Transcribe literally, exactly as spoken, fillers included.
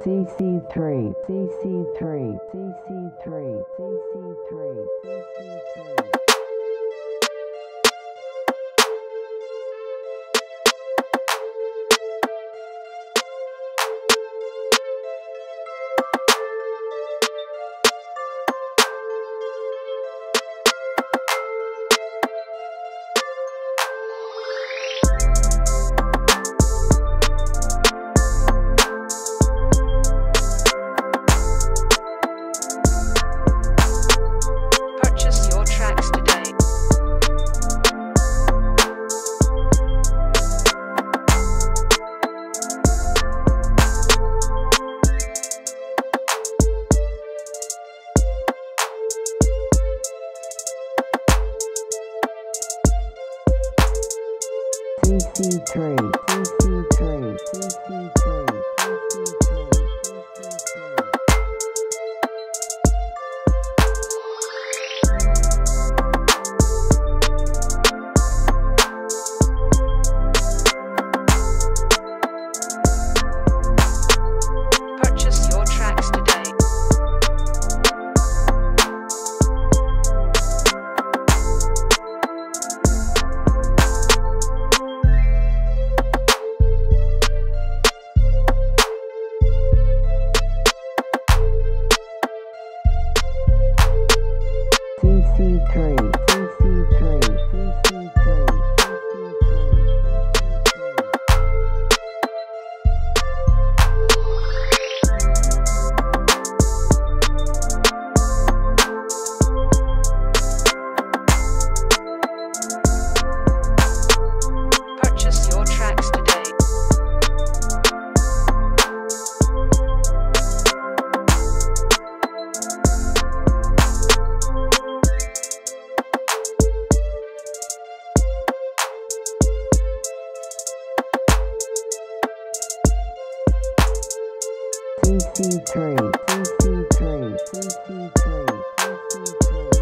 C C three, C C three, C C three, C C three, C C three. C C three, C C three, C C three, C C three. Purchase your tracks today. C C three, C C three, C C three, C C three. Purchase your tracks today. C C three, C C three, C C three, C C three.